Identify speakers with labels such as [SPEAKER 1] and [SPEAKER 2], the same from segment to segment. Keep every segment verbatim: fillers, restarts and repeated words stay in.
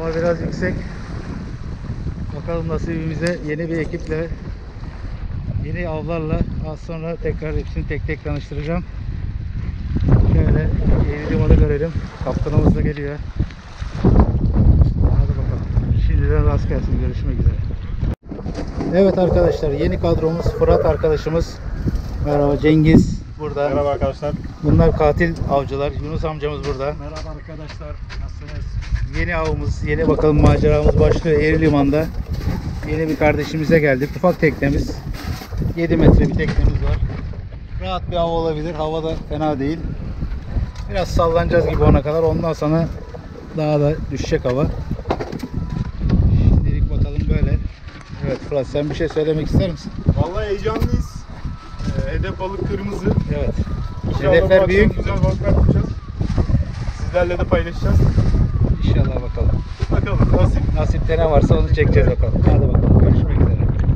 [SPEAKER 1] Hava biraz yüksek. Bakalım nasibimize yeni bir ekiple, yeni avlarla az sonra tekrar hepsini tek tek tanıştıracağım. Şöyle yeni limanı görelim. Kaptanımız da geliyor. Hadi bakalım. Şimdiden rast gelsin. Görüşmek üzere. Evet arkadaşlar, yeni kadromuz Fırat arkadaşımız. Merhaba, Cengiz burada.
[SPEAKER 2] Merhaba arkadaşlar.
[SPEAKER 1] Bunlar katil avcılar. Yunus amcamız burada.
[SPEAKER 2] Merhaba arkadaşlar. Nasılsınız?
[SPEAKER 1] Yeni avımız, yeni bakalım maceramız başlıyor Eğri Liman'da. Yeni bir kardeşimize geldik. Ufak teknemiz. yedi metre bir teknemiz var. Rahat bir av olabilir. Hava da fena değil. Biraz sallanacağız gibi ona kadar. Ondan sonra daha da düşecek hava. Şimdilik bakalım böyle. Evet Fırat, sen bir şey söylemek ister misin?
[SPEAKER 2] Vallahi heyecanlıyız. Ee, hedef balık kırmızı.
[SPEAKER 1] Evet.
[SPEAKER 2] İnşallah
[SPEAKER 1] Hedefler
[SPEAKER 2] bu
[SPEAKER 1] büyük.
[SPEAKER 2] akşam güzel balıklar tutacağız. Sizlerle de paylaşacağız.
[SPEAKER 1] İnşallah bakalım.
[SPEAKER 2] Bakalım nasip.
[SPEAKER 1] Nasipte ne varsa onu çekeceğiz bakalım. Hadi bakalım. Görüşmek üzere.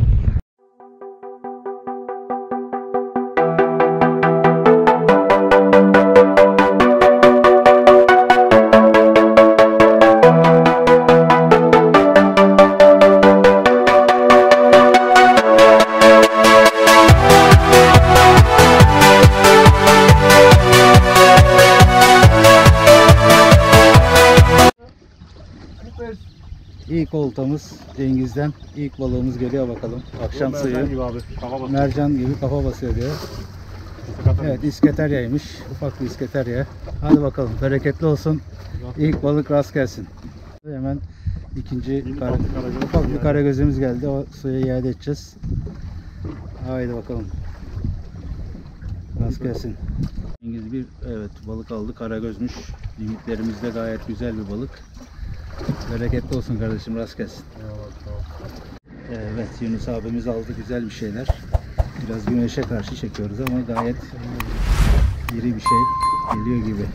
[SPEAKER 1] İlk oltamız Cengiz'den. İlk balığımız geliyor bakalım. Akşam
[SPEAKER 2] Mercan
[SPEAKER 1] suyu.
[SPEAKER 2] gibi abi. Kafa basıyor.
[SPEAKER 1] Mercan gibi kafa basıyor diyor. Evet, isketeryaymış. Ufak bir isketerya. Hadi bakalım. Bereketli olsun. İlk balık rast gelsin. Hemen ikinci kara, ufak bir karagözümüz geldi. O suya iade edeceğiz. Haydi bakalım. Rast gelsin. Cengiz bir evet balık aldı. Karagözmüş. Limitlerimizde gayet güzel bir balık. Bereketli olsun kardeşim, rast gelsin. Evet, Yunus abimiz aldı güzel bir şeyler. Biraz güneşe karşı çekiyoruz ama gayet iri bir şey geliyor gibi.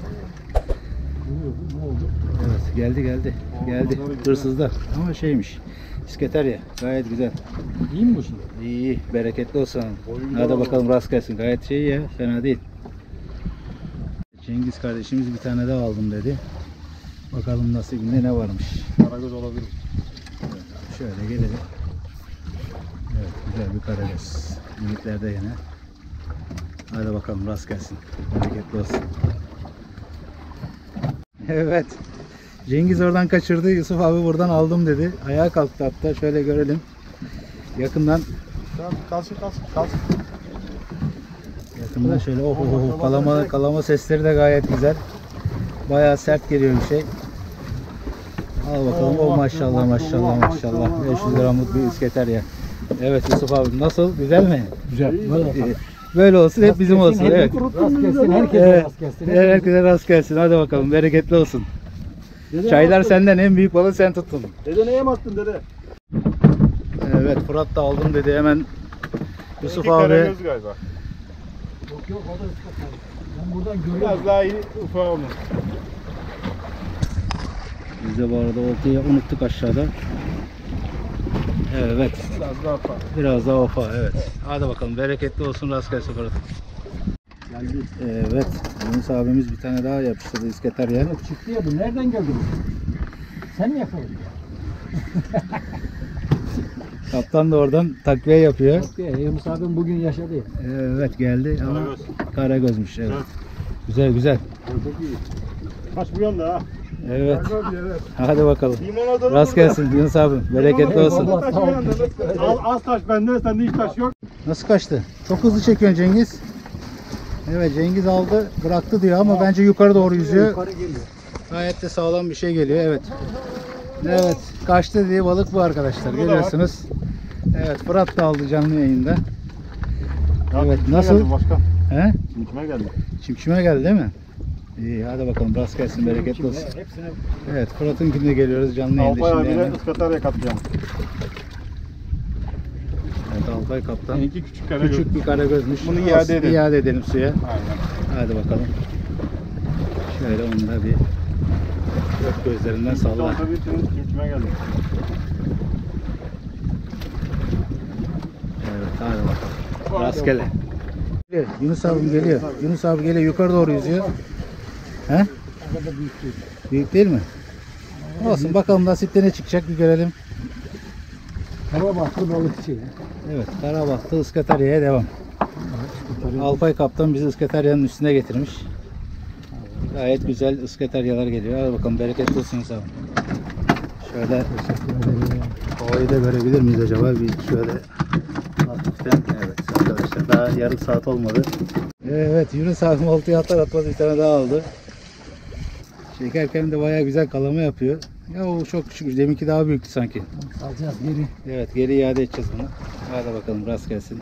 [SPEAKER 1] Evet, geldi geldi. Geldi. Hırsızda ama şeymiş. İsketerya. Gayet güzel.
[SPEAKER 2] İyi mi bu şimdi?
[SPEAKER 1] İyi, iyi. Bereketli olsun. Hadi bakalım, rast gelsin. Gayet şey ya, fena değil. Cengiz kardeşimiz bir tane daha aldım dedi. Bakalım nasibinde ne varmış.
[SPEAKER 2] Karagöz olabilir.
[SPEAKER 1] Evet, şöyle gelelim. Evet, güzel bir karagöz. Limitlerde yine. Hadi bakalım, rast gelsin. Bereketli olsun. Evet. Cengiz oradan kaçırdı. Yusuf abi buradan aldım dedi. Ayağa kalktı hatta. Şöyle görelim. Yakından.
[SPEAKER 2] Tamam, kalsın kalsın kalsın.
[SPEAKER 1] Yakından şöyle. Oh, oh, oh. Kalama, kalama sesleri de gayet güzel. Bayağı sert geliyor bir şey. Al bakalım. O oh, maşallah maşallah maşallah. beş yüz gramlık bir isketerya. Evet Yusuf abi, nasıl? Güzel mi?
[SPEAKER 2] Güzel.
[SPEAKER 1] Böyle, böyle olsun, hep bizim olsun. Evet.
[SPEAKER 2] Rast gelsin, herkese
[SPEAKER 1] Evet.
[SPEAKER 2] rast gelsin.
[SPEAKER 1] Herkese rast gelsin. Hadi bakalım, bereketli olsun.
[SPEAKER 2] Dede
[SPEAKER 1] Çaylar senden, en büyük balığı sen tuttun.
[SPEAKER 2] Dede neye baktın dede?
[SPEAKER 1] Evet, Fırat da aldım dedi hemen. Yusuf
[SPEAKER 2] İki
[SPEAKER 1] abi.
[SPEAKER 2] karagöz galiba.
[SPEAKER 3] Yok yok, o da ıslak. Ben buradan görüyorum.
[SPEAKER 2] Biraz daha iyi ufağı onun.
[SPEAKER 1] Biz de bu arada oltayı unuttuk aşağıda. Evet.
[SPEAKER 2] Biraz daha ufağı.
[SPEAKER 1] Biraz daha ofa, evet. Hadi bakalım, bereketli olsun, rast gelsin Fırat.
[SPEAKER 2] Geldi.
[SPEAKER 1] Evet, Yunus abimiz bir tane daha yapıştırdı isketerya.
[SPEAKER 3] Yok, çıktı ya, bu nereden geldi bu? Sen mi yakaladın?
[SPEAKER 1] Kaptan da oradan takviye yapıyor.
[SPEAKER 3] Yok ya, Yunus abim bugün yaşadı.
[SPEAKER 1] Evet, geldi ama
[SPEAKER 2] Karagöz.
[SPEAKER 1] karagözmüş. Evet.
[SPEAKER 2] Evet.
[SPEAKER 1] Güzel güzel.
[SPEAKER 2] Çok iyi. Kaçmıyor da ha.
[SPEAKER 1] Evet.
[SPEAKER 2] Evet.
[SPEAKER 1] Hadi bakalım.
[SPEAKER 2] Limonada
[SPEAKER 1] Rast gelsin Yunus abi. Bereketli olsun.
[SPEAKER 2] Al, az taş bende, sende hiç taş yok.
[SPEAKER 1] Nasıl kaçtı? Çok hızlı çekiyorsun Cengiz. Evet, Cengiz aldı, bıraktı diyor ama bence yukarı doğru yüzüyor.
[SPEAKER 3] Yukarı geliyor.
[SPEAKER 1] Gayet de sağlam bir şey geliyor. Evet. Evet, kaçtı diye balık bu arkadaşlar. Görüyorsunuz. Evet, Fırat da aldı canlı yayında. Evet, nasıl?
[SPEAKER 2] Başkan.
[SPEAKER 1] He?
[SPEAKER 2] Kime geldi?
[SPEAKER 1] Çimçime geldi değil mi? İyi, hadi bakalım, rast gelsin, bereketli olsun.
[SPEAKER 3] Hepsine
[SPEAKER 1] Evet, Fırat'ınkine geliyoruz canlı yayında
[SPEAKER 2] Alpay
[SPEAKER 1] şimdi.
[SPEAKER 2] abiyle
[SPEAKER 1] hemen.
[SPEAKER 2] ıskatarya katacağım.
[SPEAKER 1] Evet, Alpay kaptan.
[SPEAKER 2] Seninki küçük karagöz.
[SPEAKER 1] Küçük bir karagözmüş.
[SPEAKER 2] Bunu
[SPEAKER 1] Olsun,
[SPEAKER 2] iade edelim.
[SPEAKER 1] iade edelim suya.
[SPEAKER 2] Aynen.
[SPEAKER 1] Hadi bakalım. Şöyle onu da bir dört gözlerinden salla.
[SPEAKER 2] Olsa bir senin kime geldi?
[SPEAKER 1] Evet, hadi bakalım. Rastgele. Yunus abim geliyor. Yunus abi geliyor, yukarı doğru yüzüyor. He?
[SPEAKER 3] kadar büyük değil.
[SPEAKER 1] Büyük değil mi? Olsun bakalım nasipte ne çıkacak bir görelim.
[SPEAKER 3] Hava baktı balıkçı.
[SPEAKER 1] Evet, Karabahtı Iskatarya'ya devam. Alpay Kaptan bizi Iskatarya'nın üstüne getirmiş. Gayet güzel Iskataryalar geliyor. Hadi bakalım bereketli olsun sağ olun. Şöyle havayı da görebilir miyiz acaba? Bir şöyle hafiften. Evet arkadaşlar daha yarım saat olmadı. Evet Yunus abim oltaya atar atmaz bir tane daha aldı. Çekerken de bayağı güzel kalama yapıyor. Ya o çok küçük. Deminki daha büyüktü sanki.
[SPEAKER 3] Alacağız geri.
[SPEAKER 1] Evet geri iade edeceğiz bunu. Hadi bakalım rast gelsin.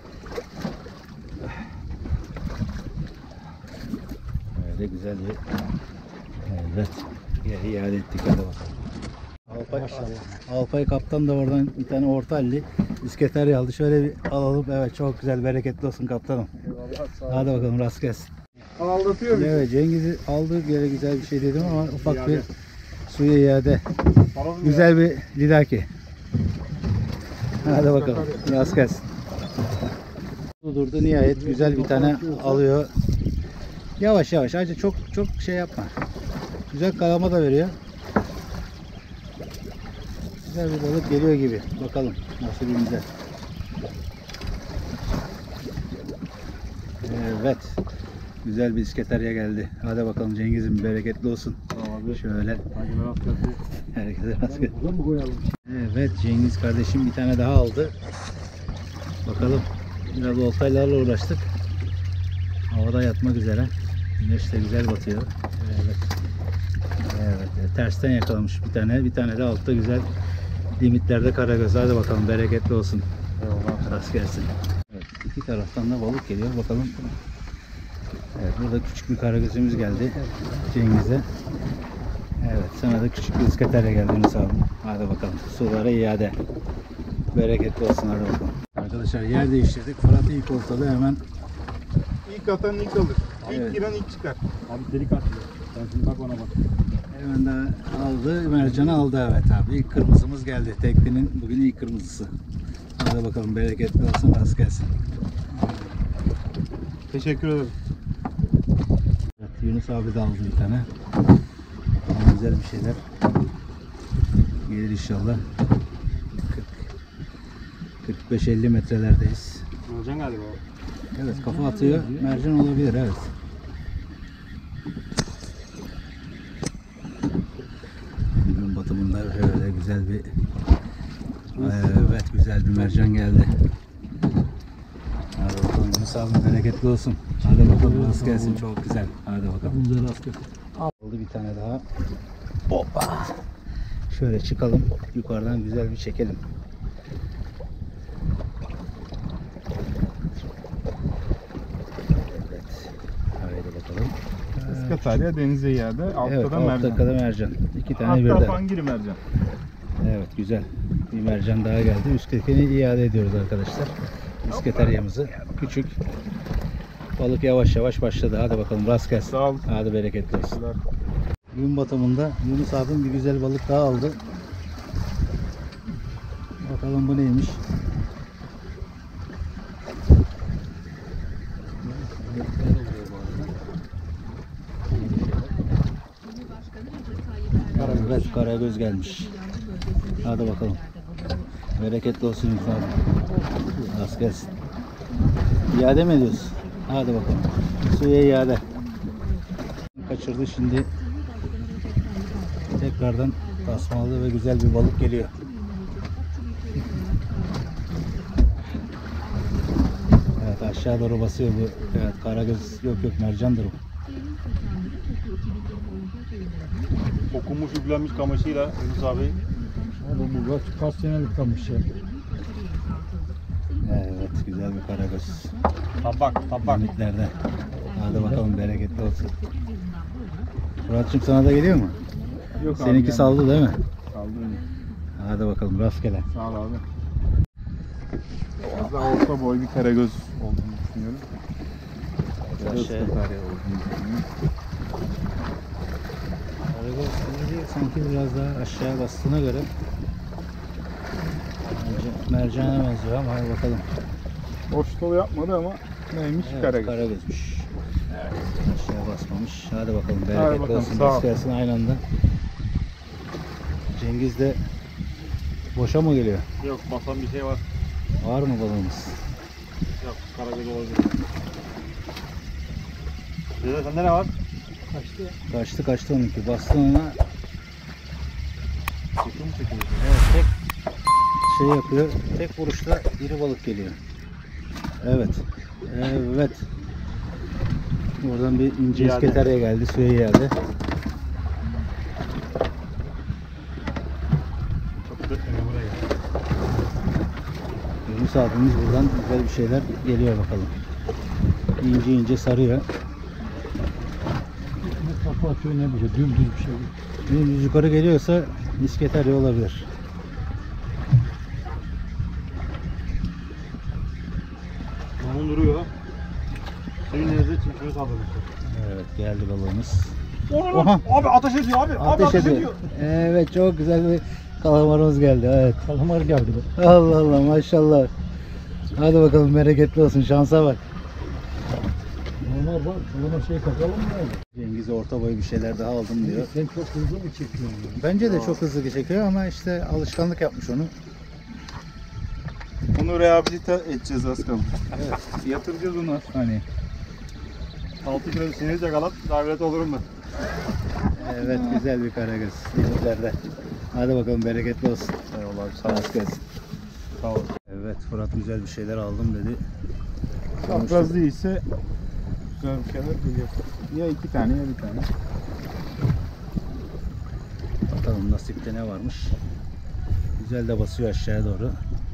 [SPEAKER 1] Böyle güzel bir. Evet. Geri iade ettik hadi bakalım. Alpay, Alpay Kaptan da oradan bir tane orta halli isketerya aldı. Şöyle bir alalım. Evet çok güzel bereketli olsun kaptanım. Hadi bakalım rast gelsin.
[SPEAKER 2] Aldatıyor bizi.
[SPEAKER 1] Evet Cengiz'i aldık yere güzel bir şey dedim ama ufak bir suya iade. Güzel bir lidaki. Hadi bakalım. Rast gelsin. Durdu nihayet güzel bir tane alıyor. Yavaş yavaş. Ayrıca çok çok şey yapma. Güzel kalama da veriyor. Güzel bir balık geliyor gibi. Bakalım nasibimize. Evet. Güzel bir isketerya geldi. Hadi bakalım Cengiz'im bereketli olsun.
[SPEAKER 2] Abi.
[SPEAKER 1] Şöyle. Herkese rast gelsin.
[SPEAKER 3] Buradan mı koyalım?
[SPEAKER 1] Evet Cengiz kardeşim bir tane daha aldı. Bakalım. Biraz oltaylarla uğraştık. Havada yatmak üzere. Güneş de güzel batıyor. Evet. Evet. Tersten yakalamış bir tane. Bir tane de altta güzel limitlerde karagöz. Hadi bakalım bereketli olsun. Rast gelsin. Evet, iki taraftan da balık geliyor. Bakalım. Evet, burada küçük bir karagözümüz geldi Cengiz'e. Evet, sana da küçük bir isketerya geldi Yunus abi. Hadi bakalım. Sulara iade. Bereketli olsun hadi bakalım. Arkadaşlar yer değiştirdik. Fırat ilk ortada hemen.
[SPEAKER 2] İlk atan ilk alır. İlk
[SPEAKER 1] Evet.
[SPEAKER 2] giren ilk çıkar.
[SPEAKER 3] Abi delik atıyor. Sen şimdi bak ona bak.
[SPEAKER 1] Hemen de aldı. Mercan'ı aldı evet abi. İlk kırmızımız geldi. Teknenin bugün ilk kırmızısı. Hadi bakalım bereketli olsun. Rast gelsin.
[SPEAKER 2] Teşekkür ederim.
[SPEAKER 1] Evet, Yunus abi de aldı bir tane. Bakalım güzel bir şeyler gelir inşallah. kırk beş elli metrelerdeyiz.
[SPEAKER 3] Mercan galiba.
[SPEAKER 1] Evet kafa atıyor. Mercan olabilir evet. Gün batımında şöyle güzel bir evet güzel bir mercan geldi. Hadi bakalım Yunus abi bereketli olsun. Hadi bakalım rast gelsin çok güzel. Hadi bakalım.
[SPEAKER 3] Güzel rast gelsin.
[SPEAKER 1] Aldı bir tane daha. Hoppa. Şöyle çıkalım. Yukarıdan güzel bir çekelim. Evet. Haydi bakalım.
[SPEAKER 2] Iskatarya denize yerde. Altta
[SPEAKER 1] Evet,
[SPEAKER 2] da
[SPEAKER 1] altta
[SPEAKER 2] mercan.
[SPEAKER 1] da mercan. İki tane
[SPEAKER 2] Hatta
[SPEAKER 1] birden.
[SPEAKER 2] fangiri mercan.
[SPEAKER 1] Evet güzel. Bir mercan daha geldi. Üsttekini iade ediyoruz arkadaşlar. İsketeryamızı. Küçük. Balık yavaş yavaş başladı. Hadi bakalım rast gelsin.
[SPEAKER 2] Sağ ol.
[SPEAKER 1] Hadi bereketli olsun. Gün batımında Yunus abim bir güzel balık daha aldı. Bakalım bu neymiş? Evet karagöz gelmiş. Hadi bakalım. Bereketli olsun Yunus abi. Rast gelsin. İade mi ediyoruz? Hadi bakalım. Suya iade. Kaçırdı şimdi. Tekrardan tasmalı ve güzel bir balık geliyor. Evet aşağı doğru basıyor bu. Evet karagöz yok yok mercandır bu.
[SPEAKER 2] Okumuş üflenmiş kamışıyla Yunus abi.
[SPEAKER 3] Oğlum bu kaç, kaç senelik kalmış ya.
[SPEAKER 1] Evet güzel bir karagöz.
[SPEAKER 2] Tabak tabak.
[SPEAKER 1] Limitlerde. Hadi bakalım bereketli olsun. Murat'cığım sana da geliyor mu?
[SPEAKER 2] Yok abi.
[SPEAKER 1] Seninki
[SPEAKER 2] yani.
[SPEAKER 1] saldı değil mi?
[SPEAKER 2] Saldı.
[SPEAKER 1] Hadi bakalım rastgele.
[SPEAKER 2] Sağ ol abi. Biraz daha orta boy bir karagöz olduğunu düşünüyorum. Ya da
[SPEAKER 1] Şey-
[SPEAKER 2] ıskatarya olduğunu düşünüyorum.
[SPEAKER 1] Karagöz şimdi sanki biraz daha aşağı bastığına göre mercan- mercana benziyor ama hadi bakalım.
[SPEAKER 2] Boş dolu yapmadı ama neymiş
[SPEAKER 1] Evet,
[SPEAKER 2] karagöz.
[SPEAKER 1] karagözmüş. Aşağı basmamış. Hadi bakalım bereketli
[SPEAKER 2] bakalım,
[SPEAKER 1] olsun.
[SPEAKER 2] sağ ol.
[SPEAKER 1] Rast gelsin aynı anda. Cengiz de boşa mı geliyor?
[SPEAKER 2] Yok, basan bir şey var.
[SPEAKER 1] Var mı balığımız?
[SPEAKER 2] Yok, karagöz olabilir. Dede sende ne var?
[SPEAKER 3] Kaçtı ya.
[SPEAKER 1] Kaçtı kaçtı onunki. Bastın ona.
[SPEAKER 2] Çekim mi çekiyor?
[SPEAKER 1] Evet, tek şey yapıyor. Tek vuruşta iri balık geliyor. Evet. Evet. Buradan bir ince
[SPEAKER 2] İade.
[SPEAKER 1] isketerya geldi. Suya geldi.
[SPEAKER 2] Çok dörtmüyor buraya gel.
[SPEAKER 1] Yunus abimiz buradan güzel bir şeyler geliyor bakalım. İnce ince sarıyor.
[SPEAKER 3] Ne kafa atıyor ne bir şey. Dümdüz bir şey.
[SPEAKER 1] Dümdüz yukarı geliyorsa isketerya olabilir.
[SPEAKER 2] Onun duruyor. Suyun nerede çimşiğini saldırmışlar.
[SPEAKER 1] Evet, geldi balığımız.
[SPEAKER 2] Oha! Abi ateş ediyor abi. Abi
[SPEAKER 1] Ateş
[SPEAKER 2] ateş
[SPEAKER 1] ediyor.
[SPEAKER 2] ediyor.
[SPEAKER 1] Evet, çok güzel bir kalamarımız geldi. Evet.
[SPEAKER 3] Kalamar geldi be.
[SPEAKER 1] Allah Allah, maşallah. Hadi bakalım, bereketli olsun, şansa bak.
[SPEAKER 3] Normal bak. Kalamar şey takalım mı?
[SPEAKER 1] Cengiz orta boy bir şeyler daha aldım diyor.
[SPEAKER 3] Sen çok hızlı mı çekiyorsun? Ya?
[SPEAKER 1] Bence de çok hızlı çekiyor ama işte alışkanlık yapmış onu.
[SPEAKER 2] Onu rehabilite edeceğiz az kaldı.
[SPEAKER 1] Evet, yatıracağız onu hastaneye.
[SPEAKER 2] altı kilo sinir yakalat, rehabilite olurum ben.
[SPEAKER 1] Evet, güzel bir karagöz denizlerde. Hadi bakalım, bereketli olsun.
[SPEAKER 2] Eyvallah abi, sağ ol.
[SPEAKER 1] Rast gelsin.
[SPEAKER 2] Sağ ol.
[SPEAKER 1] Evet, Fırat güzel bir şeyler aldım dedi.
[SPEAKER 2] Çapraz değilse güzel bir şeyler geliyor. Ya iki tane ya bir tane.
[SPEAKER 1] Bakalım nasipte ne varmış. Güzel de basıyor aşağıya doğru.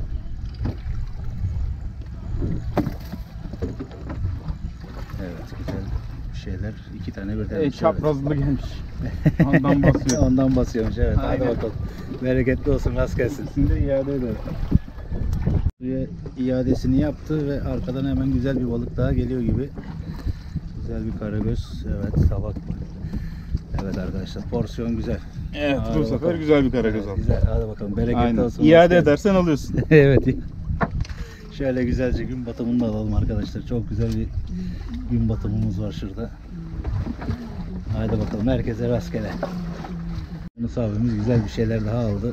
[SPEAKER 1] Evet, güzel bir şeyler. İki tane birden.
[SPEAKER 2] E, çaprazlı gelmiş. Ondan basıyor.
[SPEAKER 1] Ondan basıyormuş, evet. Hadi
[SPEAKER 2] Aynen.
[SPEAKER 1] bakalım. Bereketli olsun, rast gelsin.
[SPEAKER 2] İkisini de iade eder.
[SPEAKER 1] Buraya iadesini yaptı ve arkadan hemen güzel bir balık daha geliyor gibi. Güzel bir karagöz. Evet, tabak. Evet arkadaşlar, porsiyon güzel.
[SPEAKER 2] Evet,
[SPEAKER 1] Hadi
[SPEAKER 2] bu sefer
[SPEAKER 1] bakalım.
[SPEAKER 2] güzel bir karagöz
[SPEAKER 1] Evet,
[SPEAKER 2] aldı.
[SPEAKER 1] güzel. Hadi bakalım, bereketli
[SPEAKER 2] Aynen.
[SPEAKER 1] olsun.
[SPEAKER 2] İade
[SPEAKER 1] rast gelsin.
[SPEAKER 2] edersen alıyorsun.
[SPEAKER 1] Evet. Şöyle güzelce gün batımını da alalım arkadaşlar. Çok güzel bir gün batımımız var şurada. Haydi bakalım, herkese rastgele. Yunus abimiz güzel bir şeyler daha aldı.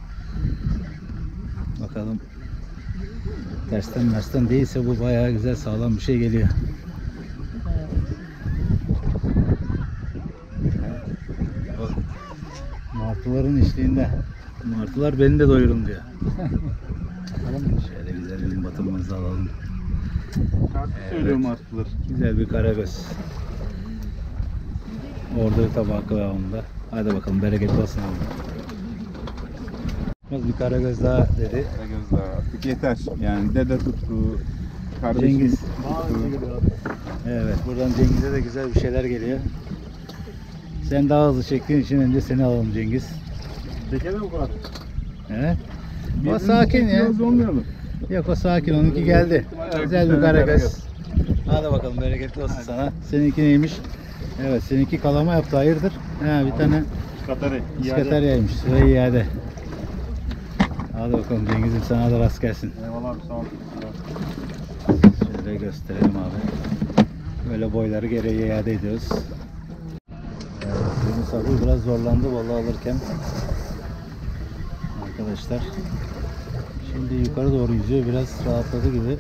[SPEAKER 1] Bakalım. Tersten mersten değilse bu bayağı güzel, sağlam bir şey geliyor. Bak, martıların eşliğinde. Martılar beni de doyurun diyor. Şöyle güzel bir gün batımımızı alalım.
[SPEAKER 2] Şarkı
[SPEAKER 1] Evet.
[SPEAKER 2] söylüyorum artılar.
[SPEAKER 1] Güzel bir karagöz. Orada bir tabak kıvamında. Hadi bakalım, bereketli olsun abi. Bir karagöz daha dedi.
[SPEAKER 2] Karagöz daha artık yeter. Yani dede tuttu. Kardeşim
[SPEAKER 1] Cengiz.
[SPEAKER 2] tuttu.
[SPEAKER 1] Evet, buradan Cengiz'e de güzel bir şeyler geliyor. Sen daha hızlı çektiğin için önce seni alalım Cengiz.
[SPEAKER 2] Çekelim mi Fırat?
[SPEAKER 1] He? O sakin ya.
[SPEAKER 2] Biraz olmayalım.
[SPEAKER 1] Yok, o sakin, onunki geldi. Güzel bir karagöz. Hadi bakalım, bereketli olsun sana. Seninki neymiş? Evet, seninki kalama yaptı, hayırdır? Ha, bir tane
[SPEAKER 2] Katari.
[SPEAKER 1] iskateryaymış. Ve iade. Hadi bakalım Cengiz'im, sana da rast gelsin.
[SPEAKER 2] Eyvallah abi, sağ ol.
[SPEAKER 1] Şöyle gösterelim abi. Böyle boyları geriye iade ediyoruz. Evet, Yunus abi biraz zorlandı balığı alırken. Arkadaşlar. Şimdi yukarı doğru yüzüyor. Biraz rahatladı gibi.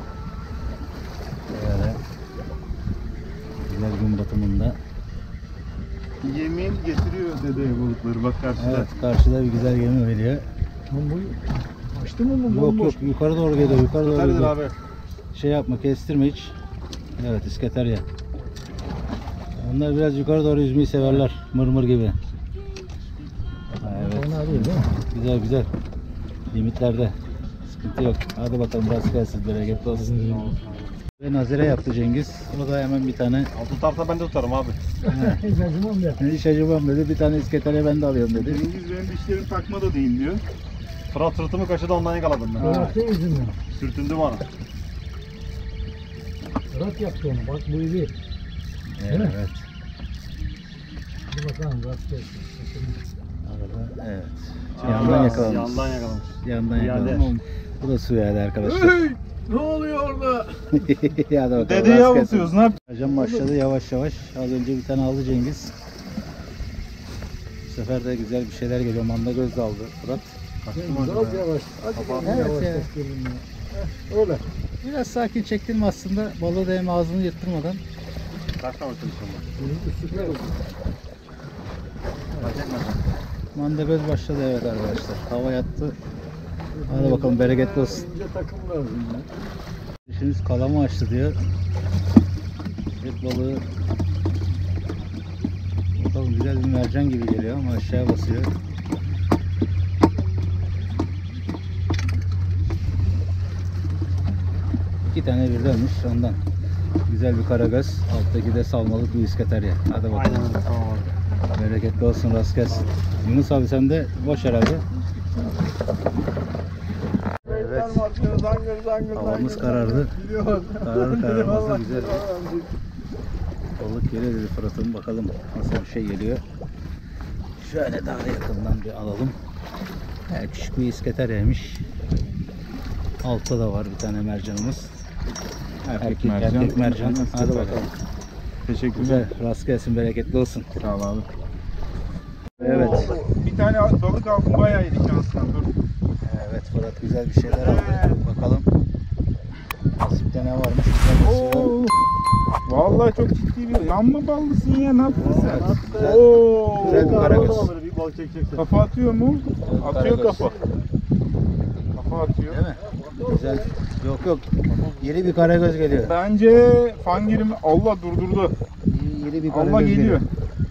[SPEAKER 1] Böyle. Güzel gün batımında.
[SPEAKER 2] Yemin getiriyor dede balıkları bak karşıda.
[SPEAKER 1] Evet, karşıda bir güzel gemi veriyor.
[SPEAKER 3] Lan bu açtı mı bu?
[SPEAKER 1] Yok
[SPEAKER 3] bomboş?
[SPEAKER 1] yok, yukarı doğru geliyor. Yukarı doğru
[SPEAKER 2] Katari'dir
[SPEAKER 1] geliyor.
[SPEAKER 2] abi.
[SPEAKER 1] Şey yapma, kestirme hiç. Evet, isketerya. Onlar biraz yukarı doğru yüzmeyi severler. Mırmır gibi. Evet.
[SPEAKER 3] Fena değil değil mi?
[SPEAKER 1] Güzel güzel. Limitlerde. Sıkıntı yok. Hadi bakalım, rast gelsin, bereketli olsun. Ve nazire yaptı Cengiz. O da hemen bir tane.
[SPEAKER 2] Al tutarsa ben de tutarım abi.
[SPEAKER 3] Hiç acımam ya.
[SPEAKER 1] Hiç acımam dedi. Bir tane isketerya ben de alıyorum dedi.
[SPEAKER 2] Cengiz benim dişlerim takma da değil diyor. Fırat sırtımı kaşıdı, ondan yakaladım ben.
[SPEAKER 3] Fırat'ın yüzünden.
[SPEAKER 2] Sürtündü bana.
[SPEAKER 3] Fırat yaptı onu. Bak bu iyi.
[SPEAKER 1] Evet.
[SPEAKER 3] Hadi bakalım rast gelsin.
[SPEAKER 1] Arada, evet.
[SPEAKER 2] Aa,
[SPEAKER 1] Yandan yakalamış.
[SPEAKER 2] Yandan yakalamış.
[SPEAKER 1] Yandan
[SPEAKER 2] İade.
[SPEAKER 1] yakalamış. Bu da su yani arkadaşlar.
[SPEAKER 2] Ne oluyor orada?
[SPEAKER 1] Hadi bakalım.
[SPEAKER 2] Dedeyi
[SPEAKER 1] rast
[SPEAKER 2] avutuyoruz,
[SPEAKER 1] gelsin.
[SPEAKER 2] ne yapacağız?
[SPEAKER 1] Ajan başladı yavaş yavaş. Az önce bir tane aldı Cengiz. sefer de güzel bir şeyler geliyor. Manda göz de aldı Fırat.
[SPEAKER 3] Az yavaş. Azıcık
[SPEAKER 1] Evet
[SPEAKER 3] yavaş
[SPEAKER 1] ya.
[SPEAKER 3] çekelim ya. Heh, öyle.
[SPEAKER 1] Biraz sakin çektin mi aslında balığı da hem ağzını yırttırmadan.
[SPEAKER 2] Kaçta başladı inşallah.
[SPEAKER 3] Süper oldu.
[SPEAKER 1] Manda göz başladı evet arkadaşlar. Hava yattı. Hadi bakalım bereketli olsun.
[SPEAKER 3] İnce takım lazım ya.
[SPEAKER 1] İşimiz kalama açtı diyor. Et balığı. Bakalım güzel bir mercan gibi geliyor ama aşağıya basıyor. İki tane birdenmiş ondan. Güzel bir karagöz. Alttaki de salmalık bir isketerya. Hadi bakalım.
[SPEAKER 2] Aynen öyle, tamam abi.
[SPEAKER 1] Bereketli olsun, rast gelsin. Yunus abi sen de boş herhalde. Evet. Havamız karardı. Kararı kararması güzel bir balık geliyor dedi Fırat'ın. Bakalım nasıl bir şey geliyor. Şöyle daha yakından bir alalım. Evet, küçük bir isketeryaymış. Altta da var bir tane mercanımız. Erkek,
[SPEAKER 2] mercan.
[SPEAKER 1] erkek mercan.
[SPEAKER 2] Nasıl
[SPEAKER 1] Hadi
[SPEAKER 2] bakalım.
[SPEAKER 1] bakalım.
[SPEAKER 2] Teşekkürler.
[SPEAKER 1] Güzel, rast gelsin, bereketli olsun.
[SPEAKER 2] Sağ ol abi.
[SPEAKER 1] Evet.
[SPEAKER 2] Bir tane balık aldım, bayağı yedik aslında. Dur.
[SPEAKER 1] Evet, Fırat güzel bir şeyler aldı. Bakalım. Nasipte ne varmış? Güzel bir şey var.
[SPEAKER 2] Vallahi çok ciddi bir yanma ballısın ya, ne yaptın sen?
[SPEAKER 1] Güzel.
[SPEAKER 2] Oo.
[SPEAKER 1] Güzel bir karagöz.
[SPEAKER 3] Bir balık çekeceksin.
[SPEAKER 2] Kafa atıyor mu?
[SPEAKER 1] Güzel bir
[SPEAKER 2] Atıyor
[SPEAKER 1] karagöz.
[SPEAKER 2] kafa. Kafa atıyor.
[SPEAKER 1] Değil mi? Güzel. Yok yok. Yeni bir karagöz geliyor.
[SPEAKER 2] Bence fangirimi Allah durdurdu.
[SPEAKER 1] Yeni bir karagöz
[SPEAKER 2] Allah geliyor.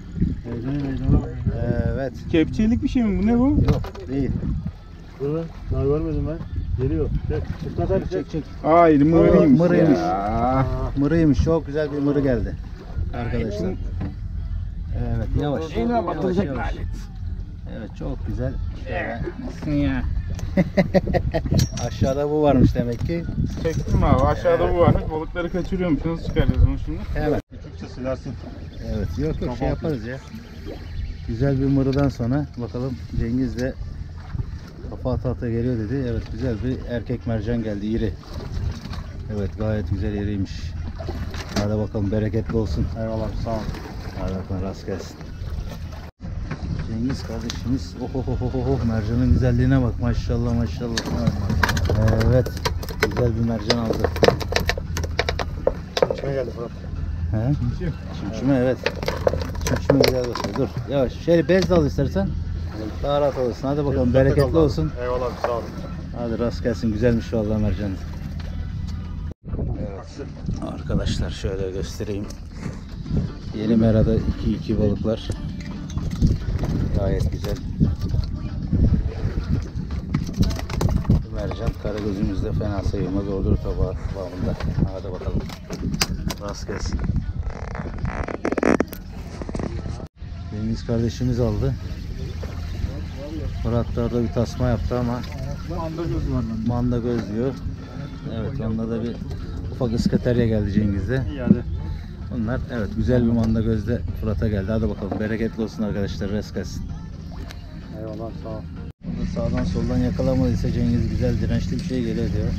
[SPEAKER 1] Evet.
[SPEAKER 2] Kepçelik bir şey mi bu, ne bu?
[SPEAKER 1] Yok değil.
[SPEAKER 3] Dur daha görmedim ben. Geliyor. Çek. Dikkat et.
[SPEAKER 1] Çek çek.
[SPEAKER 2] Hayır, mırıymış.
[SPEAKER 1] mırıymış.
[SPEAKER 2] ya.
[SPEAKER 1] Mırıymış. Çok güzel bir mırı geldi. Arkadaşlar. Evet yavaş.
[SPEAKER 2] Yine
[SPEAKER 1] Yavaş
[SPEAKER 2] batıracak
[SPEAKER 1] yavaş.
[SPEAKER 2] lanet.
[SPEAKER 1] Evet çok güzel. Şöyle. Aşağıda bu varmış demek ki.
[SPEAKER 2] Çektim abi, aşağıda bu varmış. Balıkları kaçırıyormuş. Nasıl çıkaracağız onu şimdi?
[SPEAKER 1] Evet.
[SPEAKER 2] Küçükçe silersin.
[SPEAKER 1] Evet yok yok
[SPEAKER 2] Tamam.
[SPEAKER 1] şey yaparız ya. Güzel bir mırıdan sonra bakalım Cengiz de kafa ata ata geliyor dedi. Evet güzel bir erkek mercan geldi iri. Evet gayet güzel iriymiş. Hadi bakalım bereketli olsun.
[SPEAKER 2] Eyvallah, sağ ol.
[SPEAKER 1] Hadi bakalım rast gelsin. Cengiz kardeşimiz oh oh oh oh oh mercanın güzelliğine bak maşallah maşallah. Evet güzel bir mercan aldı.
[SPEAKER 3] Çekme geldi Fırat.
[SPEAKER 1] He? Çimçime evet. Çimçime güzel basıyor. Dur yavaş. Şöyle bez de al istersen. Daha rahat alırsın. Hadi bakalım bereketli olsun.
[SPEAKER 3] Eyvallah sağ ol.
[SPEAKER 1] Hadi rast gelsin. Güzelmiş vallahi mercan. Evet. Arkadaşlar şöyle göstereyim. Yeni merada iki iki balıklar. Gayet güzel. Bu mercan karagözümüzde fena sayılmaz. Ordur tabağı bağımında. Hadi bakalım. Rast gelsin. Deniz kardeşimiz aldı. Fırat da orada bir tasma yaptı ama
[SPEAKER 2] Manda göz var bende.
[SPEAKER 1] manda göz diyor. Evet onda da bir ufak ısketerya geldi Cengiz'de.
[SPEAKER 2] İyi hadi.
[SPEAKER 1] Bunlar evet güzel bir manda gözde Fırat'a geldi. Hadi bakalım bereketli olsun arkadaşlar. Rast gelsin.
[SPEAKER 3] Eyvallah sağ ol.
[SPEAKER 1] Burada sağdan soldan yakalamadıysa Cengiz güzel dirençli bir şey geliyor diyor.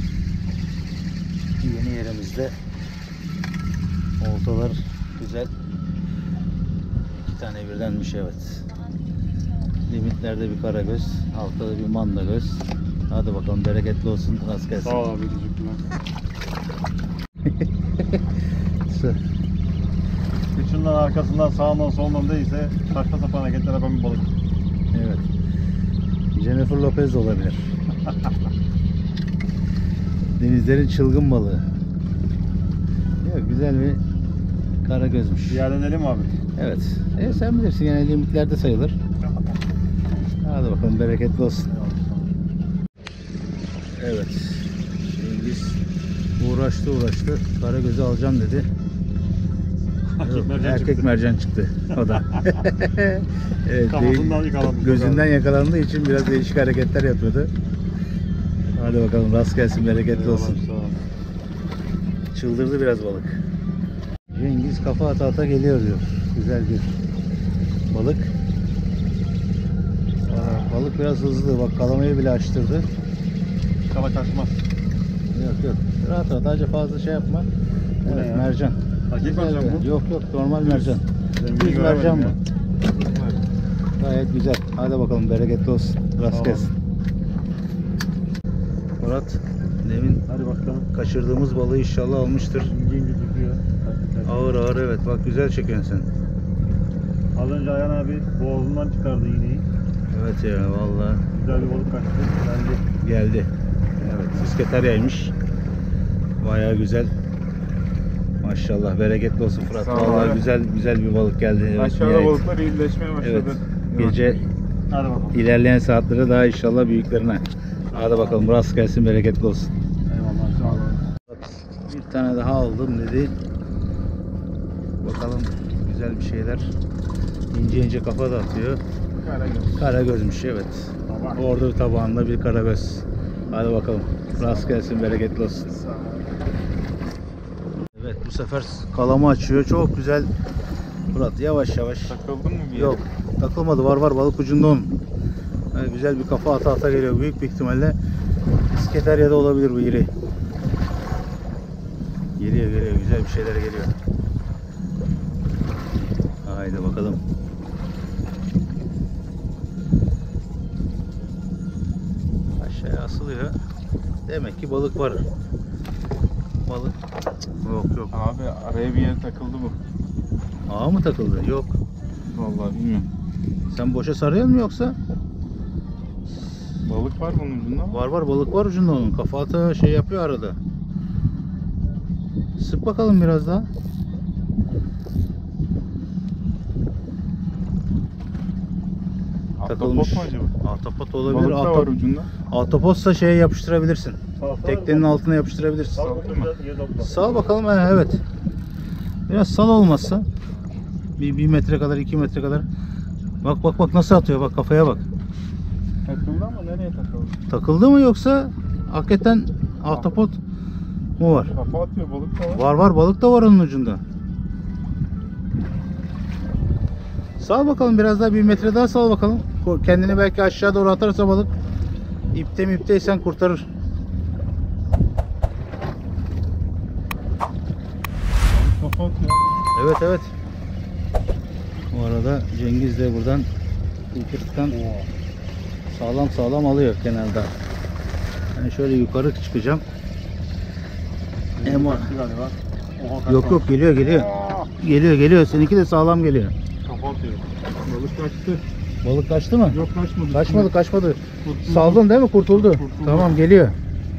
[SPEAKER 1] Yeni yerimizde oltalar güzel. İki tane birdenmiş evet. Limitlerde bir karagöz, altta da bir manda göz. Hadi bakalım bereketli olsun, rast gelsin.
[SPEAKER 2] Sağ ol abi, teşekkürler.
[SPEAKER 3] Kıçından arkasından sağından solundan değilse saçma sapan hareketler yapan bir balık.
[SPEAKER 1] Evet. Jennifer Lopez de olabilir. Denizlerin çılgın balığı. Evet, güzel bir karagözmüş.
[SPEAKER 3] Bir yerden edelim abi.
[SPEAKER 1] Evet. E, sen bilirsin yani limitlerde sayılır. Hadi bakalım bereketli olsun. Evet. Cengiz uğraştı uğraştı. Karagöz'ü alacağım dedi. Yok,
[SPEAKER 3] mercan
[SPEAKER 1] erkek
[SPEAKER 3] çıktı.
[SPEAKER 1] mercan çıktı. O da. Evet,
[SPEAKER 3] Kafasından
[SPEAKER 1] değil-
[SPEAKER 3] yakalandı.
[SPEAKER 1] Gözünden yakalandığı için biraz değişik hareketler yapıyordu. Hadi bakalım rast gelsin bereketli olsun.
[SPEAKER 3] Eyvallah, sağ ol.
[SPEAKER 1] Çıldırdı biraz balık. Cengiz kafa ata ata geliyor diyor. Güzel bir balık. Aa, balık biraz hızlı. Bak kalamayı bile açtırdı.
[SPEAKER 3] Kala kaçmaz.
[SPEAKER 1] Yok yok. Rahat rahat. Sadece fazla şey yapma.
[SPEAKER 3] Bu ne
[SPEAKER 1] Evet
[SPEAKER 3] ya?
[SPEAKER 1] mercan.
[SPEAKER 3] Erkek
[SPEAKER 1] Güzel
[SPEAKER 3] mercan
[SPEAKER 1] bir-
[SPEAKER 3] bu.
[SPEAKER 1] Yok yok normal mercan.
[SPEAKER 3] Rengini
[SPEAKER 1] Düz
[SPEAKER 3] göremedim
[SPEAKER 1] mercan bu.
[SPEAKER 3] ya.
[SPEAKER 1] Gayet güzel. Hadi bakalım, bereketli olsun. Rast gelsin. Murat, demin
[SPEAKER 3] Hadi bakalım.
[SPEAKER 1] kaçırdığımız balığı inşallah almıştır.
[SPEAKER 3] İnce ince tutuyor.
[SPEAKER 1] Ağır ağır, evet. Bak güzel çekiyorsun sen.
[SPEAKER 3] Az önce Ayhan abi boğazından çıkardı iğneyi.
[SPEAKER 1] Evet ya, vallahi
[SPEAKER 3] Güzel bir balık kaçtı. Bence
[SPEAKER 1] geldi. Evet, isketaryaymış. Bayağı güzel. Maşallah, bereketli olsun Fırat.
[SPEAKER 2] Sağ ol
[SPEAKER 1] Vallahi
[SPEAKER 2] abi.
[SPEAKER 1] güzel güzel bir balık geldi. Evet,
[SPEAKER 2] Aşağıda
[SPEAKER 1] nihayet.
[SPEAKER 2] balıklar iyileşmeye başladı.
[SPEAKER 1] Evet. Gece
[SPEAKER 3] hadi bakalım.
[SPEAKER 1] ilerleyen saatlere daha inşallah büyüklerine. Hadi bakalım, rast gelsin, bereketli olsun.
[SPEAKER 3] Eyvallah. Sağ olun.
[SPEAKER 1] Bir tane daha aldım dedi. Bakalım, güzel bir şeyler. İnce ince kafa da atıyor.
[SPEAKER 2] Karagöz.
[SPEAKER 1] Karagözmüş, evet.
[SPEAKER 3] Tamam.
[SPEAKER 1] Orada tabağında bir karagöz. Hadi bakalım. Rast gelsin, bereketli olsun.
[SPEAKER 2] Sağ ol.
[SPEAKER 1] Evet, bu sefer kalamı açıyor. Çok güzel. Murat yavaş yavaş.
[SPEAKER 2] Takıldın mı bir yere?
[SPEAKER 1] Yok, takılmadı. Var var, balık ucunda onun. Yani güzel bir kafa ata ata geliyor. Büyük bir ihtimalle İsketerya'da olabilir bu iri. Geliyor geliyor. Güzel bir şeyler geliyor. Haydi bakalım. Aşağıya asılıyor. Demek ki balık var. Balık. Yok yok.
[SPEAKER 2] Abi araya bir yere takıldı bu.
[SPEAKER 1] Ağa mı takıldı? Yok.
[SPEAKER 2] Vallahi bilmiyorum.
[SPEAKER 1] Sen boşa sarıyor mu yoksa?
[SPEAKER 2] Balık var bunun ucunda ama.
[SPEAKER 1] Var var, balık var ucunda onun. Kafa ata şey yapıyor arada. Sık bakalım biraz daha. Takılmış.
[SPEAKER 2] Ahtapot mu acaba?
[SPEAKER 1] Ahtapot olabilir.
[SPEAKER 2] Balık da
[SPEAKER 1] Ahtap-
[SPEAKER 2] var ucunda.
[SPEAKER 1] Ahtapotsa şeye yapıştırabilirsin.
[SPEAKER 3] Sağ ol.
[SPEAKER 1] Teknenin altına yapıştırabilirsin.
[SPEAKER 3] Sağ ol.
[SPEAKER 1] Sal bakalım. He, evet. Biraz sal olmazsa. Bir, bir metre kadar, iki metre kadar. Bak bak bak nasıl atıyor. Bak kafaya bak.
[SPEAKER 2] Takıldı ama nereye takıldı?
[SPEAKER 1] Takıldı mı yoksa hakikaten ahtapot mu var?
[SPEAKER 2] Kafa atıyor, balık da var.
[SPEAKER 1] Var var, balık da var onun ucunda. Sal bakalım, biraz daha, bir metre daha sal bakalım. Kendini belki aşağı doğru atarsa balık, ipte mipteysen kurtarır.
[SPEAKER 2] Kafa atıyor.
[SPEAKER 1] Evet evet. Bu arada Cengiz de buradan kıkırtıktan sağlam sağlam alıyor kenarda. Ben şöyle yukarı çıkacağım. Ama yok yok, geliyor geliyor. Geliyor geliyor. Seninki de sağlam geliyor.
[SPEAKER 2] Kafa atıyor. Balık kaçtı.
[SPEAKER 1] Balık kaçtı mı?
[SPEAKER 2] Yok kaçmadı.
[SPEAKER 1] Kaçmadı kaçmadı.
[SPEAKER 2] Kurtuldu.
[SPEAKER 1] Saldın değil mi? Kurtuldu.
[SPEAKER 2] Kurtuldu.
[SPEAKER 1] Tamam, geliyor.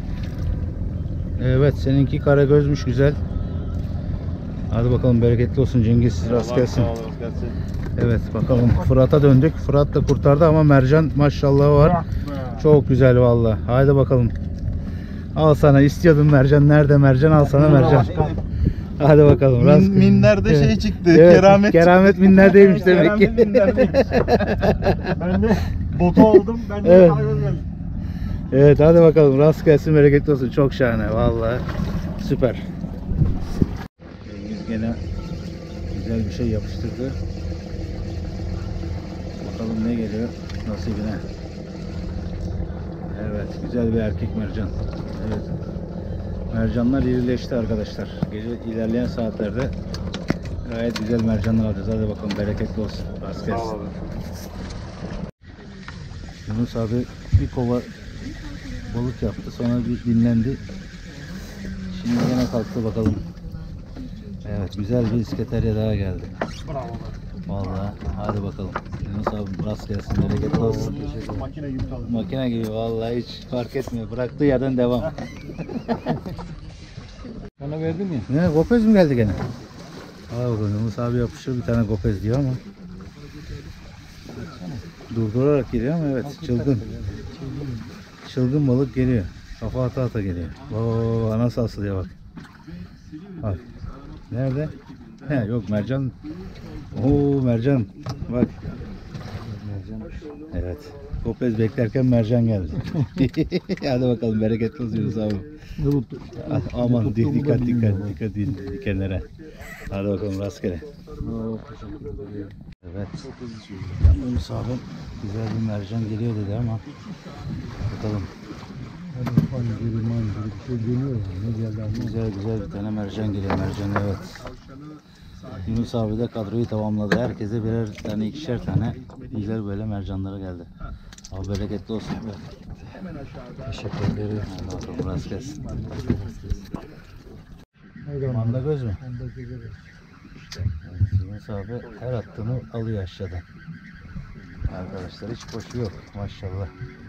[SPEAKER 1] Evet, seninki karagözmüş, güzel. Hadi bakalım, bereketli olsun Cengiz. Rast gelsin.
[SPEAKER 3] Sağ ol, rast gelsin.
[SPEAKER 1] Evet, bakalım Fırat'a döndük. Fırat da kurtardı ama mercan maşallah var.
[SPEAKER 2] Ah be.
[SPEAKER 1] Çok güzel valla. Haydi bakalım. Al sana, istiyordum mercan. Nerede mercan? Al sana mercan. Hadi bakalım. rast-
[SPEAKER 2] Min, minlerde şey
[SPEAKER 1] Evet.
[SPEAKER 2] çıktı.
[SPEAKER 1] Evet,
[SPEAKER 2] Keramet.
[SPEAKER 1] Keramet minlerdeymiş demek
[SPEAKER 2] Keramet
[SPEAKER 1] ki.
[SPEAKER 2] minlerdeymiş.
[SPEAKER 3] Ben de botu aldım. Ben de
[SPEAKER 1] Evet.
[SPEAKER 3] karagöz geldim.
[SPEAKER 1] Evet, hadi bakalım. Rast gelsin, bereketli olsun. Çok şahane valla. Süper. Cengiz gene güzel bir şey yapıştırdı. Bakalım ne geliyor nasibine. Evet, güzel bir erkek mercan. Evet. Mercanlar irileşti arkadaşlar. Gece ilerleyen saatlerde gayet güzel mercanlar alacağız. Hadi bakalım, bereketli olsun. Rast
[SPEAKER 3] Sağ ol
[SPEAKER 1] gelsin.
[SPEAKER 3] abi.
[SPEAKER 1] Yunus abi bir kova balık yaptı, sonra bir dinlendi. Şimdi yine kalktı bakalım. Evet, güzel bir isketerya daha geldi.
[SPEAKER 3] Bravo be.
[SPEAKER 1] Vallahi hadi bakalım. Yunus abi rast gelsin, bereketli olsun.
[SPEAKER 3] Makine gibi çalışıyor.
[SPEAKER 1] Makine gibi vallahi, hiç fark etmiyor. Bıraktığı yerden devam.
[SPEAKER 2] Sana verdim ya.
[SPEAKER 1] Ne, gopez mi geldi gene? Hadi bakalım, Yunus abi yapışır bir tane gopez diyor ama. Durdurarak geliyor ama evet, çılgın. Çılgın balık geliyor. Kafa ata ata geliyor. Oo, nasıl asılıyor bak. Bak. Nerede? He, yok mercan. Oo, mercan. Bak. Evet. Kopez beklerken mercan geldi. Hadi bakalım, bereketli olsun Yunus abi. Ah, aman di- dikkat dikkat dikkat di- dikenlere. Hadi bakalım, rastgele. Evet. Yunus abi güzel bir mercan geliyor dedi ama bakalım. Güzel güzel bir tane mercan geliyor. Mercan, evet. Yunus abi de kadroyu tamamladı. Herkese birer tane, ikişer tane güzel böyle mercanlara geldi. Abi bereketli olsun.
[SPEAKER 4] Teşekkür ederim.
[SPEAKER 1] Hadi bakalım rast gelsin. Manda göz mü? Evet, Yunus abi her attığını alıyor aşağıdan. Arkadaşlar hiç boşu yok maşallah.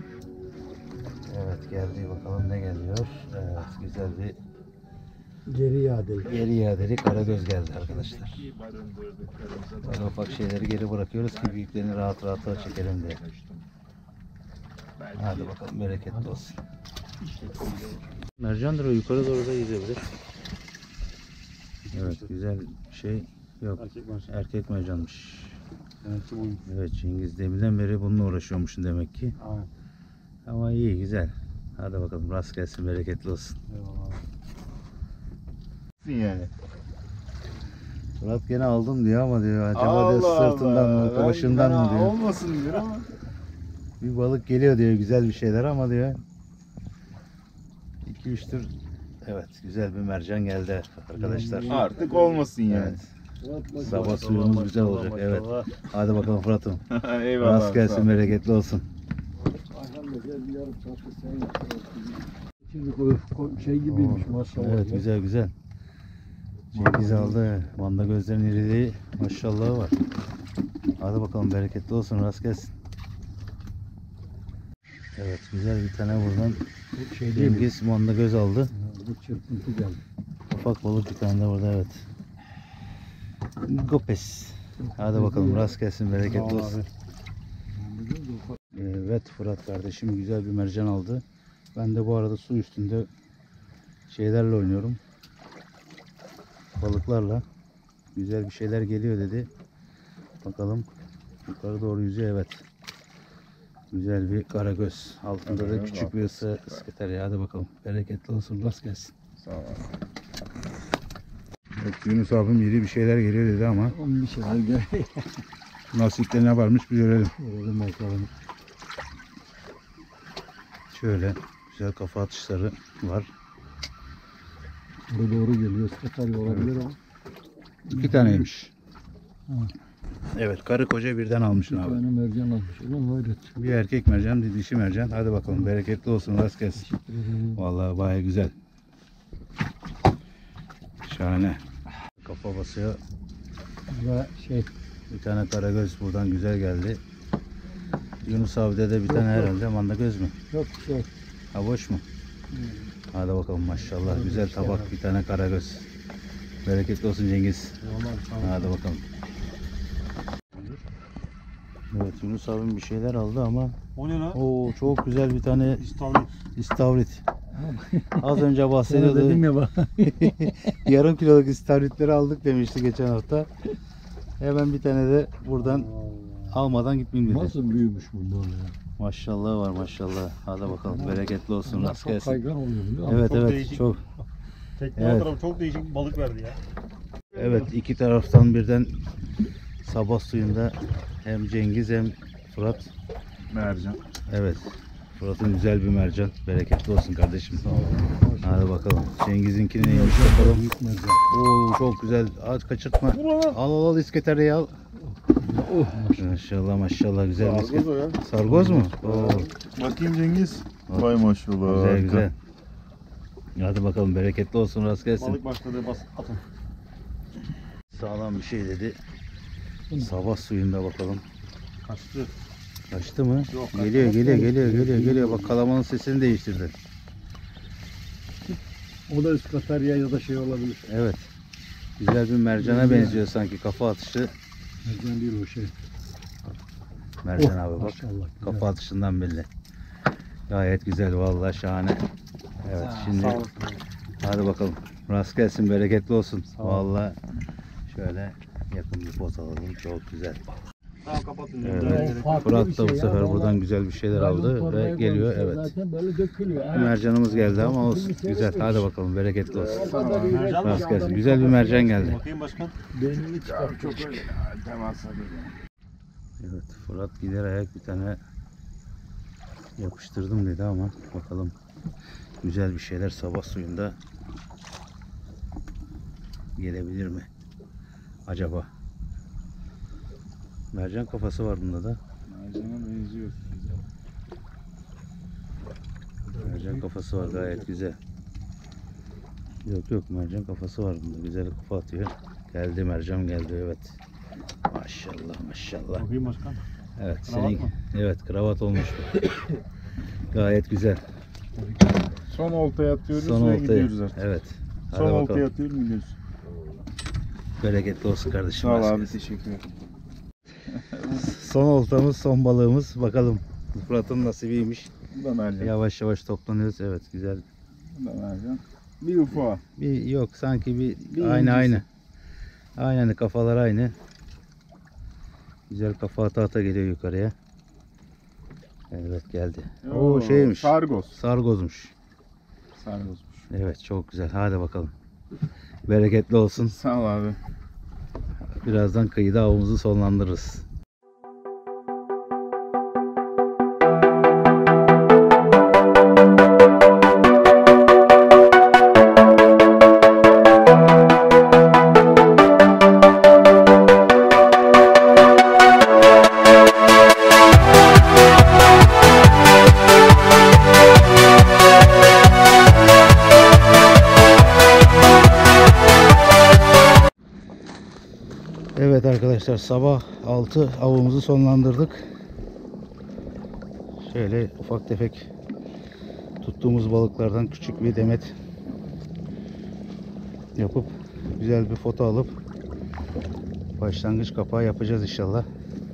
[SPEAKER 1] Evet geldi, bakalım ne geliyor. Evet güzel bir
[SPEAKER 4] Geri iade.
[SPEAKER 1] geri iadeli karagöz geldi arkadaşlar. Böyle ufak şeyleri geri bırakıyoruz ki büyüklerini rahat rahat çekelim diye. Hadi bakalım bereketli olsun. Mercandır o, yukarı doğru da gidebilir. Evet güzel şey yok.
[SPEAKER 3] Erkek mercan.
[SPEAKER 1] Erkek mercanmış.
[SPEAKER 3] Demek ki buymuş.
[SPEAKER 1] Evet Cengiz deminden beri bununla uğraşıyormuşsun demek ki.
[SPEAKER 3] Aynen.
[SPEAKER 1] Ama iyi güzel. Hadi bakalım rast gelsin, bereketli olsun.
[SPEAKER 3] Eyvallah.
[SPEAKER 2] Yani.
[SPEAKER 1] Murat gene aldım diyor ama diyor acaba
[SPEAKER 2] Allah
[SPEAKER 1] diyor sırtından
[SPEAKER 2] Allah.
[SPEAKER 1] mı
[SPEAKER 2] Ben
[SPEAKER 1] başından mı
[SPEAKER 2] fena
[SPEAKER 1] diyor.
[SPEAKER 2] Olmasın diyor ama.
[SPEAKER 1] Bir balık geliyor diyor, güzel bir şeyler ama diyor. iki üç tür. Evet güzel bir mercan geldi arkadaşlar.
[SPEAKER 2] Artık olmasın yani.
[SPEAKER 1] Evet. Sabah suyumuz güzel olacak. Evet. Hadi bakalım Fırat'ım.
[SPEAKER 2] Eyvallah.
[SPEAKER 1] Rast gelsin, bereketli olsun.
[SPEAKER 4] Şimdi bu bu şey gibiymiş maşallah.
[SPEAKER 1] Evet güzel güzel. Cengiz aldı. Manda gözlerin iriliği maşallah var. Hadi bakalım bereketli olsun, rast gelsin. Evet güzel bir tane buradan
[SPEAKER 4] Bu şey değil mi?
[SPEAKER 1] Cengiz manda göz aldı.
[SPEAKER 4] Bu çırpıntı geldi.
[SPEAKER 1] Ufak balık bir tane de burada, evet. Gopes. Hadi bakalım rast gelsin, bereketli olsun. Evet Fırat kardeşim güzel bir mercan aldı. Ben de bu arada su üstünde şeylerle oynuyorum. Balıklarla. Güzel bir şeyler geliyor dedi. Bakalım. Yukarı doğru yüzüyor, evet. Güzel bir karagöz. Altında da küçük bir ısı ısketer. Hadi bakalım. Bereketli olsun. Rast gelsin.
[SPEAKER 2] Sağ ol.
[SPEAKER 1] Evet, Yunus abim yedi bir şeyler geliyor dedi ama
[SPEAKER 4] Onun bir şeyler gel.
[SPEAKER 1] nasipte ne varmış bir görelim.
[SPEAKER 4] Görelim bakalım.
[SPEAKER 1] Şöyle güzel kafa atışları var.
[SPEAKER 4] Buraya doğru geliyor. Skatarya olabilir ama.
[SPEAKER 1] İki taneymiş.
[SPEAKER 4] Ha.
[SPEAKER 1] Evet, karı koca birden almışsın
[SPEAKER 4] Bir
[SPEAKER 1] abi.
[SPEAKER 4] tane mercan almış. Ulan hayret.
[SPEAKER 1] Bir erkek mercan, bir dişi mercan. Hadi bakalım bereketli olsun, rast gelsin.
[SPEAKER 4] Teşekkür ederim.
[SPEAKER 1] Vallahi baya güzel. Şahane. Kafa basıyor.
[SPEAKER 4] Ve şey
[SPEAKER 1] Bir tane karagöz buradan güzel geldi. Yunus abide de bir tane herhalde manda göz mü?
[SPEAKER 4] yok şey.
[SPEAKER 1] Ha boş mu? Hadi bakalım maşallah. Güzel tabak, bir tane karagöz. Bereketli olsun Cengiz. Hadi bakalım. Evet Yunus abim bir şeyler aldı ama
[SPEAKER 3] O ne lan?
[SPEAKER 1] o çok güzel bir tane
[SPEAKER 3] İstavrit.
[SPEAKER 1] istavrit. Az önce
[SPEAKER 4] Sana
[SPEAKER 1] bahsediyordu.
[SPEAKER 4] dedim ya bak.
[SPEAKER 1] Yarım kiloluk istavritleri aldık demişti geçen hafta. Hemen bir tane de buradan almadan gitmeyeyim dedi.
[SPEAKER 4] Nasıl büyümüş bu böyle ya?
[SPEAKER 1] Maşallah var maşallah. Hadi bakalım bereketli olsun,
[SPEAKER 4] Bunlar
[SPEAKER 1] rast
[SPEAKER 4] çok
[SPEAKER 1] gelsin.
[SPEAKER 4] kaygan oluyor biliyor musun?
[SPEAKER 1] Evet
[SPEAKER 3] Çok
[SPEAKER 1] evet
[SPEAKER 3] değişik.
[SPEAKER 1] çok.
[SPEAKER 3] Tekne
[SPEAKER 1] Evet.
[SPEAKER 3] tarafı çok değişik bir balık verdi ya.
[SPEAKER 1] Evet iki taraftan birden sabah suyunda hem Cengiz hem Fırat.
[SPEAKER 2] Mercan.
[SPEAKER 1] Evet. Fırat'ın güzel bir mercan. Bereketli olsun kardeşim. Hadi bakalım. Cengiz'inkini neymiş bakalım.
[SPEAKER 4] Büyük mercan.
[SPEAKER 1] Oo çok güzel. Aç kaçırtma. Al al al isketereyi al.
[SPEAKER 4] Oh
[SPEAKER 1] Maşallah maşallah güzel bir
[SPEAKER 2] Sargoz
[SPEAKER 1] isketer.
[SPEAKER 2] o ya.
[SPEAKER 1] Sargoz mu? Oo,
[SPEAKER 2] Bakayım Cengiz.
[SPEAKER 1] Bak.
[SPEAKER 2] Vay maşallah.
[SPEAKER 1] güzel güzel. Hadi bakalım bereketli olsun, rast gelsin.
[SPEAKER 3] Balık başladı bas atın.
[SPEAKER 1] Sağlam bir şey dedi. Sabah suyunda bakalım.
[SPEAKER 3] Kaçtı.
[SPEAKER 1] Kaçtı mı?
[SPEAKER 3] Yok,
[SPEAKER 1] Geliyor
[SPEAKER 3] kaçtı.
[SPEAKER 1] geliyor geliyor geliyor geliyor. Bak kalamanın sesini değiştirdi.
[SPEAKER 4] O da skatarya ya da şey olabilir.
[SPEAKER 1] Evet. Güzel bir mercana benziyor sanki kafa atışı.
[SPEAKER 4] Mercan değil o şey.
[SPEAKER 1] Mercan
[SPEAKER 4] Oh,
[SPEAKER 1] abi bak.
[SPEAKER 4] maşallah, güzel.
[SPEAKER 1] Kafa atışından belli. Gayet güzel vallahi şahane. Evet şimdi
[SPEAKER 3] Sağ olasın.
[SPEAKER 1] hadi bakalım. Rast gelsin, bereketli olsun.
[SPEAKER 3] Sağ ol.
[SPEAKER 1] Vallahi şöyle yakın bir poz alalım. Çok güzel.
[SPEAKER 3] Tamam kapatın.
[SPEAKER 1] Evet.
[SPEAKER 4] Farklı
[SPEAKER 1] Fırat
[SPEAKER 4] bir
[SPEAKER 1] da bu
[SPEAKER 4] şey ya,
[SPEAKER 1] sefer
[SPEAKER 4] vallahi.
[SPEAKER 1] buradan güzel bir şeyler aldı ve geliyor. Evet.
[SPEAKER 4] Zaten böyle dökülüyor.
[SPEAKER 1] Mercanımız geldi ama olsun. Güzel. Hadi bakalım bereketli olsun.
[SPEAKER 3] Mercan mı?
[SPEAKER 1] Rast gelsin. Güzel bir mercan geldi.
[SPEAKER 3] Bakayım başkan.
[SPEAKER 4] Beynini çıkar.
[SPEAKER 2] Çok öyle. Temas hadi.
[SPEAKER 1] Evet Fırat gider ayak bir tane yapıştırdım dedi ama bakalım güzel bir şeyler sabah suyunda gelebilir mi? acaba? Mercan kafası var bunda da.
[SPEAKER 2] Mercana benziyor.
[SPEAKER 1] Mercan kafası var, gayet güzel. Yok yok, mercan kafası var bunda. Güzel kafa atıyor. Geldi mercan, geldi, evet. Maşallah maşallah.
[SPEAKER 3] Bakayım başkan.
[SPEAKER 1] Evet,
[SPEAKER 3] Kravat
[SPEAKER 1] senin
[SPEAKER 3] mı?
[SPEAKER 1] evet, kravat olmuş bu. Gayet güzel.
[SPEAKER 2] Son oltaya atıyoruz
[SPEAKER 1] Son
[SPEAKER 2] ve
[SPEAKER 1] oltaya.
[SPEAKER 2] gidiyoruz artık.
[SPEAKER 1] Evet. Hadi
[SPEAKER 2] Son
[SPEAKER 1] bakalım.
[SPEAKER 2] oltaya atıyorum gidiyoruz.
[SPEAKER 1] Bereketli olsun kardeşim.
[SPEAKER 2] Sağ ol
[SPEAKER 1] Başka.
[SPEAKER 2] abi, teşekkür ederim.
[SPEAKER 1] Son oltamız, son balığımız. Bakalım Fırat'ın nasibiymiş.
[SPEAKER 2] Bu da mercan.
[SPEAKER 1] Yavaş yavaş toplanıyoruz. Evet, güzel.
[SPEAKER 2] Bu da mercan. Bir ufağı.
[SPEAKER 1] Bir yok sanki bir,
[SPEAKER 2] Bir
[SPEAKER 1] aynı
[SPEAKER 2] incisi.
[SPEAKER 1] aynı. Aynen, kafalar aynı. Güzel kafa ata ata geliyor yukarıya. Evet, geldi. O şeymiş.
[SPEAKER 2] Sargos.
[SPEAKER 1] Sargozmuş.
[SPEAKER 2] Sargosmuş.
[SPEAKER 1] Evet, çok güzel. Hadi bakalım. Bereketli olsun.
[SPEAKER 2] Sağ ol abi.
[SPEAKER 1] Birazdan kıyıda avımızı sonlandırırız. Evet arkadaşlar, sabah altı avımızı sonlandırdık. Şöyle ufak tefek tuttuğumuz balıklardan küçük bir demet yapıp güzel bir foto alıp başlangıç kapağı yapacağız inşallah.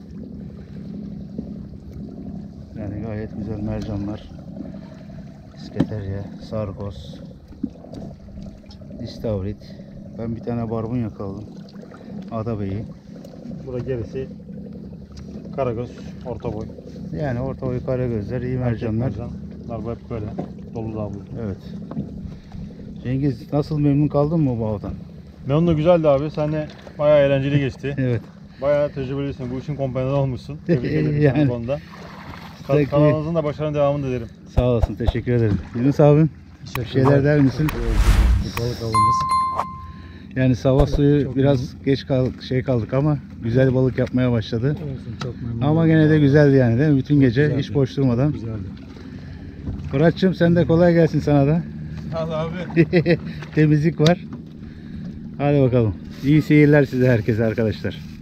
[SPEAKER 1] Yani gayet güzel mercanlar, isketerya, sargos, istavrit. Ben bir tane barbun yakaladım. Adabeyi.
[SPEAKER 3] Burada gerisi karagöz, orta boy.
[SPEAKER 1] Yani orta boy karagözler, iyi mercanlar.
[SPEAKER 3] Mercan. Bunlar hep böyle dolu dağlı.
[SPEAKER 1] Evet. Cengiz, nasıl, memnun kaldın mı bu avdan?
[SPEAKER 3] Memnun, güzeldi abi. Sen de bayağı eğlenceli geçti.
[SPEAKER 1] Evet.
[SPEAKER 3] Bayağı tecrübelisin. Bu işin kompanyanı olmuşsun. Tebrik ederim
[SPEAKER 1] Yani.
[SPEAKER 3] yani. Bu konuda. Ka-
[SPEAKER 1] Peki.
[SPEAKER 3] Kanalınızın da başarının devamını dilerim.
[SPEAKER 1] Sağ olasın, teşekkür ederim. Yunus abim, bir şeyler der misin?
[SPEAKER 4] Bu balık avımız.
[SPEAKER 1] Yani sabah suyu
[SPEAKER 4] çok
[SPEAKER 1] biraz geç kaldık, şey kaldık ama güzel balık yapmaya başladı.
[SPEAKER 4] Olsun, çok memnun
[SPEAKER 1] Ama
[SPEAKER 4] oldum.
[SPEAKER 1] gene de güzeldi yani, değil mi? Bütün gece
[SPEAKER 4] Güzeldi.
[SPEAKER 1] hiç boş durmadan.
[SPEAKER 4] Güzeldi.
[SPEAKER 1] Fırat'cığım, sen de kolay gelsin sana da.
[SPEAKER 3] Sağ ol abi.
[SPEAKER 1] Temizlik var. Hadi bakalım. İyi seyirler size, herkese arkadaşlar.